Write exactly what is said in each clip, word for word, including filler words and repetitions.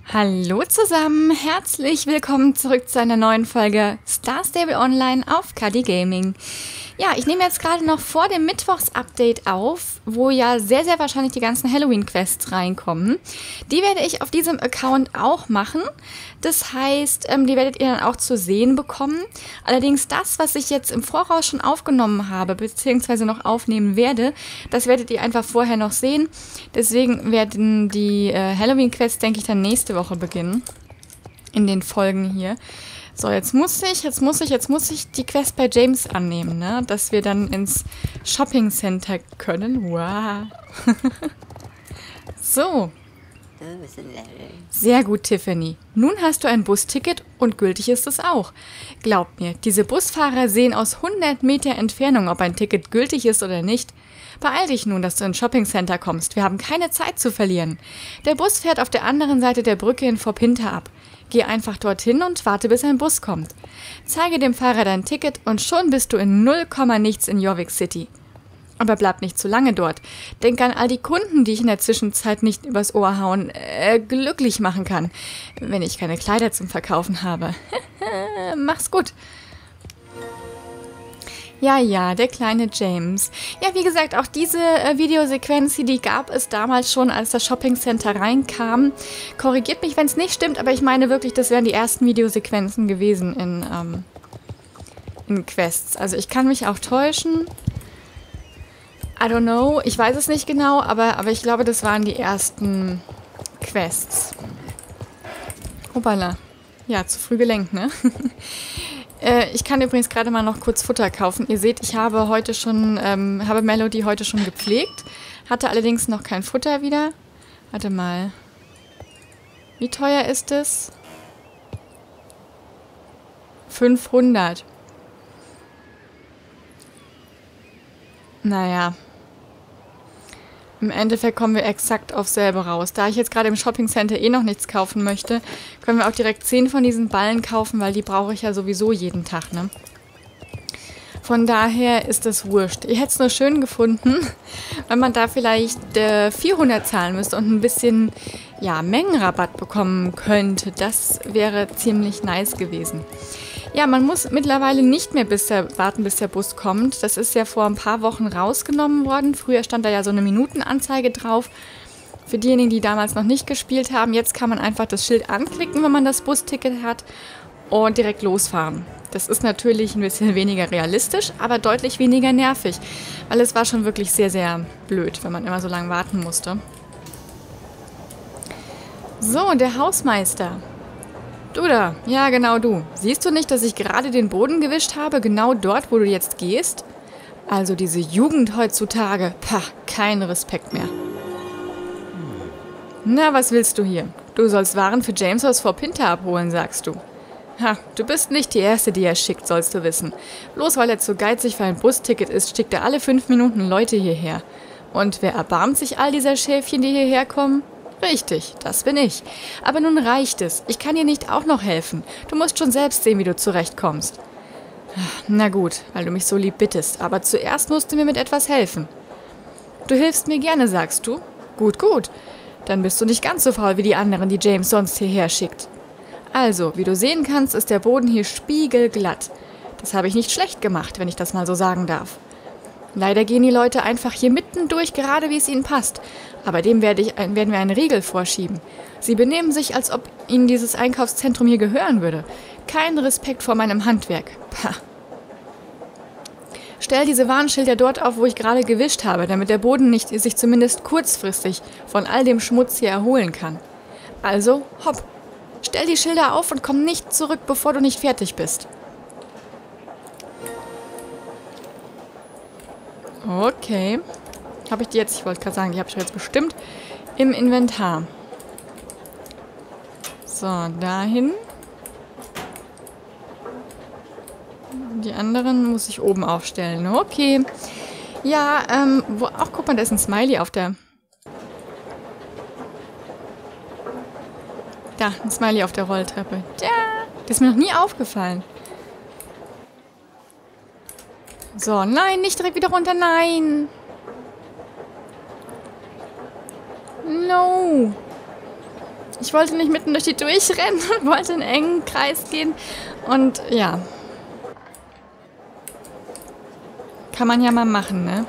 Hallo zusammen, herzlich willkommen zurück zu einer neuen Folge Star Stable Online auf Cuddy Gaming. Ja, ich nehme jetzt gerade noch vor dem Mittwochs-Update auf, wo ja sehr, sehr wahrscheinlich die ganzen Halloween-Quests reinkommen. Die werde ich auf diesem Account auch machen. Das heißt, ähm, die werdet ihr dann auch zu sehen bekommen. Allerdings das, was ich jetzt im Voraus schon aufgenommen habe, beziehungsweise noch aufnehmen werde, das werdet ihr einfach vorher noch sehen. Deswegen werden die äh, Halloween-Quests, denke ich, dann nächste Woche beginnen. In den Folgen hier. So, jetzt muss ich, jetzt muss ich, jetzt muss ich die Quest bei James annehmen, ne? Dass wir dann ins Shopping Center können. Wow. So. Sehr gut, Tiffany. Nun hast du ein Busticket und gültig ist es auch. Glaub mir, diese Busfahrer sehen aus hundert Meter Entfernung, ob ein Ticket gültig ist oder nicht. Beeil dich nun, dass du ins Shopping Center kommst. Wir haben keine Zeit zu verlieren. Der Bus fährt auf der anderen Seite der Brücke in Fort Pinter ab. Geh einfach dorthin und warte, bis ein Bus kommt. Zeige dem Fahrer dein Ticket und schon bist du in null Komma nichts in Jorvik City. Aber bleib nicht zu lange dort. Denk an all die Kunden, die ich in der Zwischenzeit nicht übers Ohr hauen, äh, glücklich machen kann, wenn ich keine Kleider zum Verkaufen habe. Mach's gut. Ja, ja, der kleine James. Ja, wie gesagt, auch diese äh, Videosequenz, die gab es damals schon, als das Shopping Center reinkam. Korrigiert mich, wenn es nicht stimmt, aber ich meine wirklich, das wären die ersten Videosequenzen gewesen in, ähm, in Quests. Also ich kann mich auch täuschen. I don't know, ich weiß es nicht genau, aber, aber ich glaube, das waren die ersten Quests. Hoppala. Ja, zu früh gelenkt, ne? äh, ich kann übrigens gerade mal noch kurz Futter kaufen. Ihr seht, ich habe heute schon, ähm, habe Melody heute schon gepflegt, hatte allerdings noch kein Futter wieder. Warte mal. Wie teuer ist es? fünfhundert. Naja. Im Endeffekt kommen wir exakt auf selbe raus. Da ich jetzt gerade im Shopping Center eh noch nichts kaufen möchte, können wir auch direkt zehn von diesen Ballen kaufen, weil die brauche ich ja sowieso jeden Tag, ne? Von daher ist das wurscht. Ihr hättet es nur schön gefunden, wenn man da vielleicht äh, vierhundert zahlen müsste und ein bisschen, ja, Mengenrabatt bekommen könnte. Das wäre ziemlich nice gewesen. Ja, man muss mittlerweile nicht mehr bis der, warten, bis der Bus kommt. Das ist ja vor ein paar Wochen rausgenommen worden. Früher stand da ja so eine Minutenanzeige drauf. Für diejenigen, die damals noch nicht gespielt haben, jetzt kann man einfach das Schild anklicken, wenn man das Busticket hat und direkt losfahren. Das ist natürlich ein bisschen weniger realistisch, aber deutlich weniger nervig, weil es war schon wirklich sehr, sehr blöd, wenn man immer so lange warten musste. So, der Hausmeister. Du da, ja genau du. Siehst du nicht, dass ich gerade den Boden gewischt habe, genau dort, wo du jetzt gehst? Also diese Jugend heutzutage, pah, kein Respekt mehr. Na, was willst du hier? Du sollst Waren für James aus Fort Pinter abholen, sagst du. Ha, du bist nicht die Erste, die er schickt, sollst du wissen. Bloß weil er zu geizig für ein Busticket ist, schickt er alle fünf Minuten Leute hierher. Und wer erbarmt sich all dieser Schäfchen, die hierher kommen? Richtig, das bin ich. Aber nun reicht es. Ich kann dir nicht auch noch helfen. Du musst schon selbst sehen, wie du zurechtkommst. Na gut, weil du mich so lieb bittest. Aber zuerst musst du mir mit etwas helfen. Du hilfst mir gerne, sagst du? Gut, gut. Dann bist du nicht ganz so faul wie die anderen, die James sonst hierher schickt. Also, wie du sehen kannst, ist der Boden hier spiegelglatt. Das habe ich nicht schlecht gemacht, wenn ich das mal so sagen darf. Leider gehen die Leute einfach hier mitten durch, gerade wie es ihnen passt. Aber dem werde ich, werden wir einen Riegel vorschieben. Sie benehmen sich, als ob ihnen dieses Einkaufszentrum hier gehören würde. Kein Respekt vor meinem Handwerk. Pah. Stell diese Warnschilder dort auf, wo ich gerade gewischt habe, damit der Boden nicht sich zumindest kurzfristig von all dem Schmutz hier erholen kann. Also, hopp. Stell die Schilder auf und komm nicht zurück, bevor du nicht fertig bist. Okay. Habe ich die jetzt, ich wollte gerade sagen, die habe ich jetzt bestimmt im Inventar. So, dahin. Die anderen muss ich oben aufstellen. Okay. Ja, ähm, wo, ach, guck mal, da ist ein Smiley auf der... Da, ein Smiley auf der Rolltreppe. Ja, das ist mir noch nie aufgefallen. So, nein, nicht direkt wieder runter, nein. No. Ich wollte nicht mitten durch die durchrennen und wollte in einen engen Kreis gehen. Und ja. Kann man ja mal machen, ne?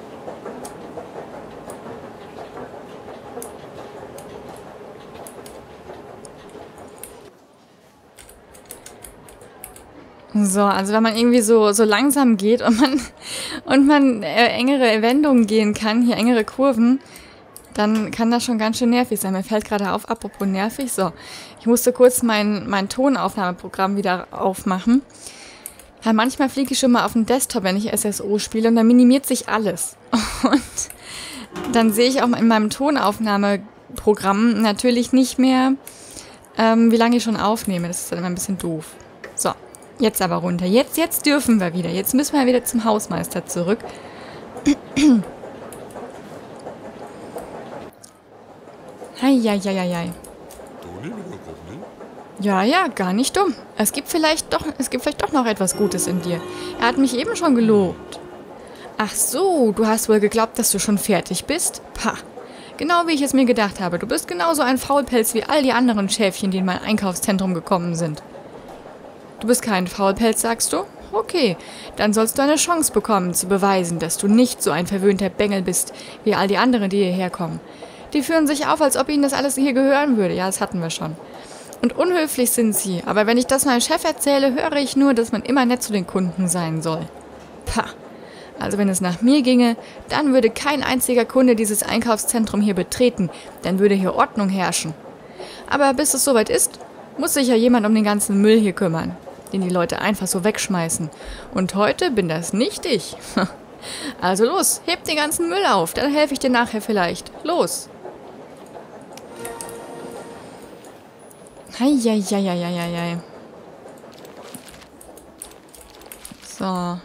So, also wenn man irgendwie so, so langsam geht und man, und man äh, engere Wendungen gehen kann, hier engere Kurven, dann kann das schon ganz schön nervig sein. Mir fällt gerade auf, apropos nervig, so, ich musste kurz mein, mein Tonaufnahmeprogramm wieder aufmachen. Ja, manchmal fliege ich schon mal auf den Desktop, wenn ich S S O spiele und dann minimiert sich alles. Und dann sehe ich auch in meinem Tonaufnahmeprogramm natürlich nicht mehr, ähm, wie lange ich schon aufnehme. Das ist dann immer ein bisschen doof. So. Jetzt aber runter. Jetzt, jetzt dürfen wir wieder. Jetzt müssen wir wieder zum Hausmeister zurück. Heieieiei. Ja, ja, gar nicht dumm. Es gibt vielleicht doch, es gibt vielleicht doch noch etwas Gutes in dir. Er hat mich eben schon gelobt. Ach so, du hast wohl geglaubt, dass du schon fertig bist? Pah. Genau wie ich es mir gedacht habe. Du bist genauso ein Faulpelz wie all die anderen Schäfchen, die in mein Einkaufszentrum gekommen sind. Du bist kein Faulpelz, sagst du? Okay, dann sollst du eine Chance bekommen, zu beweisen, dass du nicht so ein verwöhnter Bengel bist, wie all die anderen, die hierher kommen. Die führen sich auf, als ob ihnen das alles hier gehören würde. Ja, das hatten wir schon. Und unhöflich sind sie, aber wenn ich das meinem Chef erzähle, höre ich nur, dass man immer nett zu den Kunden sein soll. Pah. Also wenn es nach mir ginge, dann würde kein einziger Kunde dieses Einkaufszentrum hier betreten, dann würde hier Ordnung herrschen. Aber bis es soweit ist, muss sich ja jemand um den ganzen Müll hier kümmern, den die Leute einfach so wegschmeißen. Und heute bin das nicht ich. Also los, heb den ganzen Müll auf, dann helfe ich dir nachher vielleicht. Los! Heieieiei. So.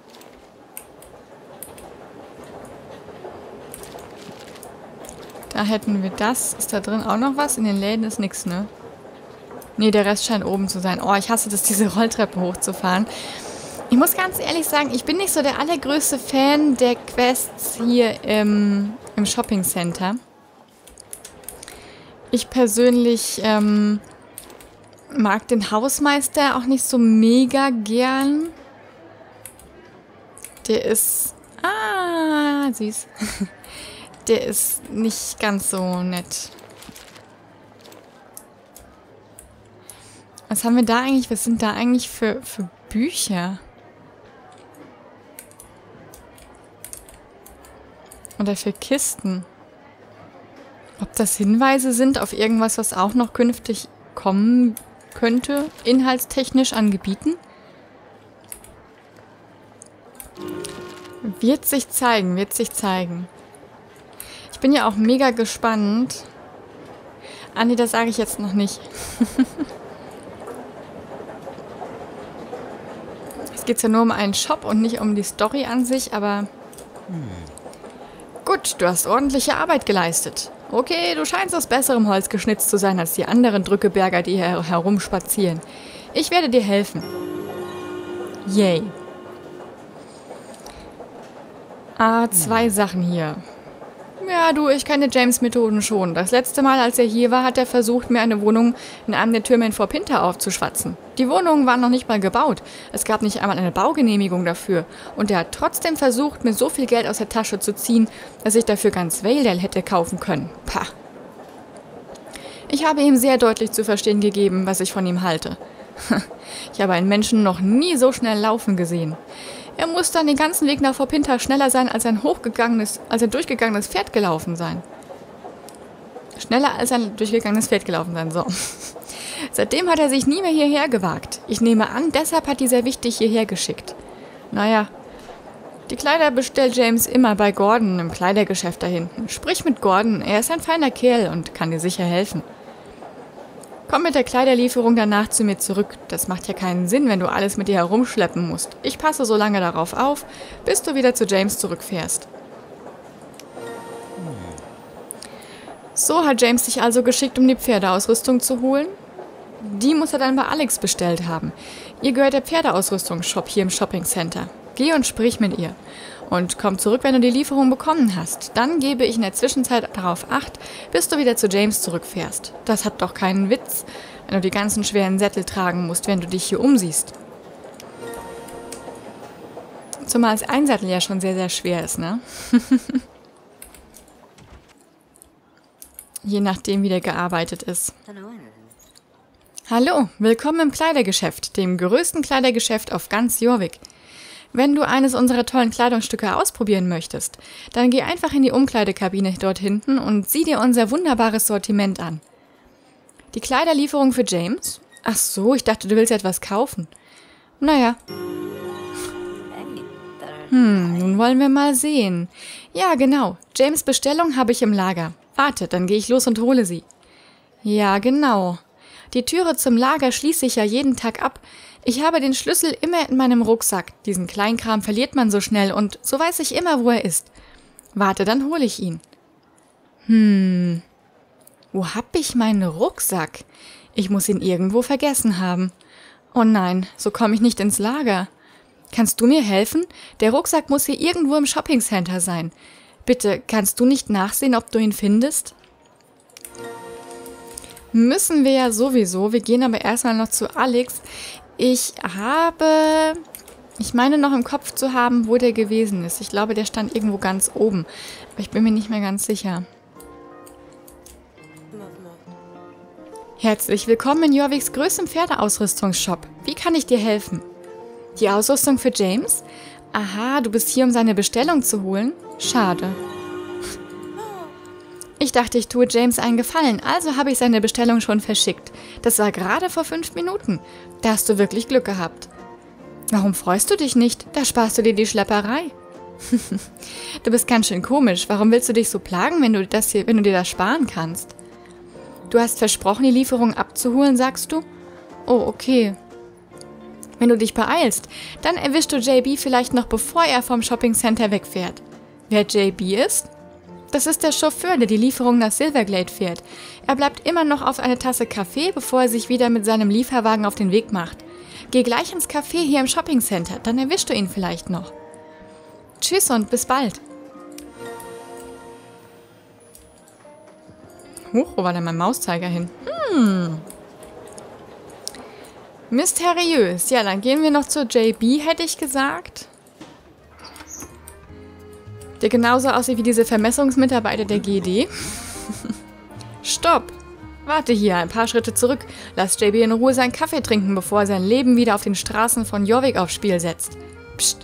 Da hätten wir das. Ist da drin auch noch was? In den Läden ist nichts, ne? Nee, der Rest scheint oben zu sein. Oh, ich hasse das, diese Rolltreppe hochzufahren. Ich muss ganz ehrlich sagen, ich bin nicht so der allergrößte Fan der Quests hier im, im Shopping Center. Ich persönlich ähm, mag den Hausmeister auch nicht so mega gern. Der ist... Ah, süß. Der ist nicht ganz so nett. Was haben wir da eigentlich? Was sind da eigentlich für, für Bücher? Oder für Kisten? Ob das Hinweise sind auf irgendwas, was auch noch künftig kommen könnte, inhaltstechnisch an Gebieten? Wird sich zeigen, wird sich zeigen. Ich bin ja auch mega gespannt. Ah nee, das sage ich jetzt noch nicht. Es geht ja nur um einen Shop und nicht um die Story an sich, aber... Hm. Gut, du hast ordentliche Arbeit geleistet. Okay, du scheinst aus besserem Holz geschnitzt zu sein als die anderen Drückeberger, die hier herumspazieren. Ich werde dir helfen. Yay. Ah, zwei hm. Sachen hier. Ja, du, ich kenne James' Methoden schon. Das letzte Mal, als er hier war, hat er versucht, mir eine Wohnung in einem der Türme in Fort Pinter aufzuschwatzen. Die Wohnungen waren noch nicht mal gebaut. Es gab nicht einmal eine Baugenehmigung dafür. Und er hat trotzdem versucht, mir so viel Geld aus der Tasche zu ziehen, dass ich dafür ganz Valedale hätte kaufen können. Pah. Ich habe ihm sehr deutlich zu verstehen gegeben, was ich von ihm halte. Ich habe einen Menschen noch nie so schnell laufen gesehen. Er muss dann den ganzen Weg nach Fort Pinter schneller sein, als ein hochgegangenes, als ein durchgegangenes Pferd gelaufen sein. Schneller als ein durchgegangenes Pferd gelaufen sein, so. Seitdem hat er sich nie mehr hierher gewagt. Ich nehme an, deshalb hat dieser Wichtig hierher geschickt. Naja, die Kleider bestellt James immer bei Gordon im Kleidergeschäft da hinten. Sprich mit Gordon, er ist ein feiner Kerl und kann dir sicher helfen. Komm mit der Kleiderlieferung danach zu mir zurück. Das macht ja keinen Sinn, wenn du alles mit dir herumschleppen musst. Ich passe so lange darauf auf, bis du wieder zu James zurückfährst. So hat James sich also geschickt, um die Pferdeausrüstung zu holen. Die muss er dann bei Alex bestellt haben. Ihr gehört der Pferdeausrüstungsshop hier im Shopping Center. Geh und sprich mit ihr. Und komm zurück, wenn du die Lieferung bekommen hast. Dann gebe ich in der Zwischenzeit darauf Acht, bis du wieder zu James zurückfährst. Das hat doch keinen Witz, wenn du die ganzen schweren Sättel tragen musst, wenn du dich hier umsiehst. Zumal das Einsattel ja schon sehr, sehr schwer ist, ne? Je nachdem, wie der gearbeitet ist. Hallo, willkommen im Kleidergeschäft, dem größten Kleidergeschäft auf ganz Jorvik. Wenn du eines unserer tollen Kleidungsstücke ausprobieren möchtest, dann geh einfach in die Umkleidekabine dort hinten und sieh dir unser wunderbares Sortiment an. Die Kleiderlieferung für James? Ach so, ich dachte, du willst etwas kaufen. Naja. Hm, nun wollen wir mal sehen. Ja, genau. James' Bestellung habe ich im Lager. Warte, dann gehe ich los und hole sie. Ja, genau. Die Türe zum Lager schließe ich ja jeden Tag ab. Ich habe den Schlüssel immer in meinem Rucksack. Diesen Kleinkram verliert man so schnell und so weiß ich immer, wo er ist. Warte, dann hole ich ihn. Hm, wo hab ich meinen Rucksack? Ich muss ihn irgendwo vergessen haben. Oh nein, so komme ich nicht ins Lager. Kannst du mir helfen? Der Rucksack muss hier irgendwo im Shoppingcenter sein. Bitte, kannst du nicht nachsehen, ob du ihn findest? Müssen wir ja sowieso. Wir gehen aber erstmal noch zu Alex. Ich habe, ich meine noch im Kopf zu haben, wo der gewesen ist. Ich glaube, der stand irgendwo ganz oben. Aber ich bin mir nicht mehr ganz sicher. Herzlich willkommen in Jorviks größtem Pferdeausrüstungsshop. Wie kann ich dir helfen? Die Ausrüstung für James? Aha, du bist hier, um seine Bestellung zu holen? Schade. Ich dachte, ich tue James einen Gefallen, also habe ich seine Bestellung schon verschickt. Das war gerade vor fünf Minuten. Da hast du wirklich Glück gehabt. Warum freust du dich nicht? Da sparst du dir die Schlepperei. Du bist ganz schön komisch. Warum willst du dich so plagen, wenn du das hier, wenn du dir das sparen kannst? Du hast versprochen, die Lieferung abzuholen, sagst du? Oh, okay. Wenn du dich beeilst, dann erwischst du J B vielleicht noch, bevor er vom Shoppingcenter wegfährt. Wer J B ist? Das ist der Chauffeur, der die Lieferung nach Silverglade fährt. Er bleibt immer noch auf eine Tasse Kaffee, bevor er sich wieder mit seinem Lieferwagen auf den Weg macht. Geh gleich ins Café hier im Shoppingcenter, dann erwischst du ihn vielleicht noch. Tschüss und bis bald. Huch, wo war denn mein Mauszeiger hin? Hm. Mysteriös. Ja, dann gehen wir noch zu J B, hätte ich gesagt. Der genauso aussieht wie diese Vermessungsmitarbeiter der G D. Stopp! Warte hier, ein paar Schritte zurück. Lass J B in Ruhe seinen Kaffee trinken, bevor er sein Leben wieder auf den Straßen von Jorvik aufs Spiel setzt. Psst.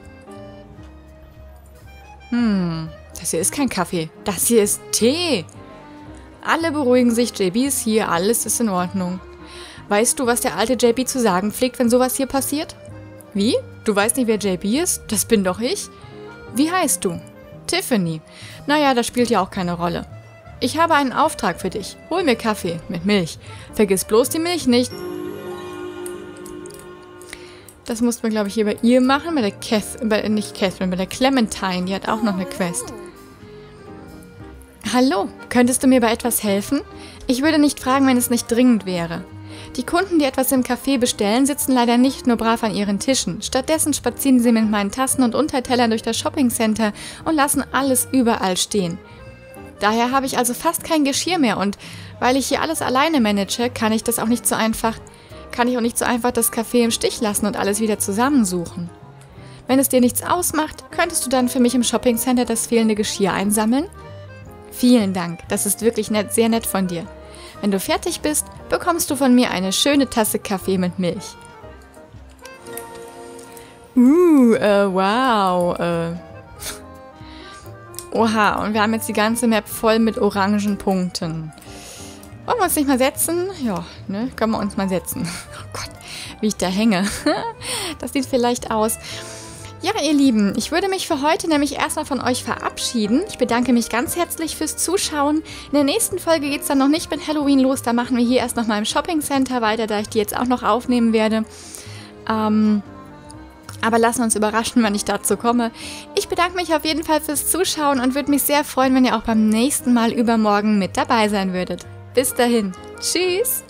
Hm, das hier ist kein Kaffee. Das hier ist Tee. Alle beruhigen sich, J B ist hier, alles ist in Ordnung. Weißt du, was der alte J B zu sagen pflegt, wenn sowas hier passiert? Wie? Du weißt nicht, wer J B ist? Das bin doch ich. Wie heißt du? Tiffany. Naja, das spielt ja auch keine Rolle. Ich habe einen Auftrag für dich. Hol mir Kaffee mit Milch. Vergiss bloß die Milch nicht. Das mussten wir, glaube ich, hier bei ihr machen. Bei der Kath, bei, nicht Catherine, bei der Clementine. Die hat auch noch eine Quest. Hallo, könntest du mir bei etwas helfen? Ich würde nicht fragen, wenn es nicht dringend wäre. Die Kunden, die etwas im Café bestellen, sitzen leider nicht nur brav an ihren Tischen. Stattdessen spazieren sie mit meinen Tassen und Untertellern durch das Shoppingcenter und lassen alles überall stehen. Daher habe ich also fast kein Geschirr mehr und weil ich hier alles alleine manage, kann ich das auch nicht so einfach, kann ich auch nicht so einfach das Café im Stich lassen und alles wieder zusammensuchen. Wenn es dir nichts ausmacht, könntest du dann für mich im Shoppingcenter das fehlende Geschirr einsammeln? Vielen Dank, das ist wirklich nett, sehr nett von dir. Wenn du fertig bist, bekommst du von mir eine schöne Tasse Kaffee mit Milch. Uh, äh, wow. Äh. Oha, und wir haben jetzt die ganze Map voll mit orangen Punkten. Wollen wir uns nicht mal setzen? Ja, ne, können wir uns mal setzen. Oh Gott, wie ich da hänge. Das sieht vielleicht aus. Ja, ihr Lieben, ich würde mich für heute nämlich erstmal von euch verabschieden. Ich bedanke mich ganz herzlich fürs Zuschauen. In der nächsten Folge geht es dann noch nicht mit Halloween los. Da machen wir hier erst noch mal im Shoppingcenter weiter, da ich die jetzt auch noch aufnehmen werde. Ähm, aber lassen wir uns überraschen, wann ich dazu komme. Ich bedanke mich auf jeden Fall fürs Zuschauen und würde mich sehr freuen, wenn ihr auch beim nächsten Mal übermorgen mit dabei sein würdet. Bis dahin. Tschüss!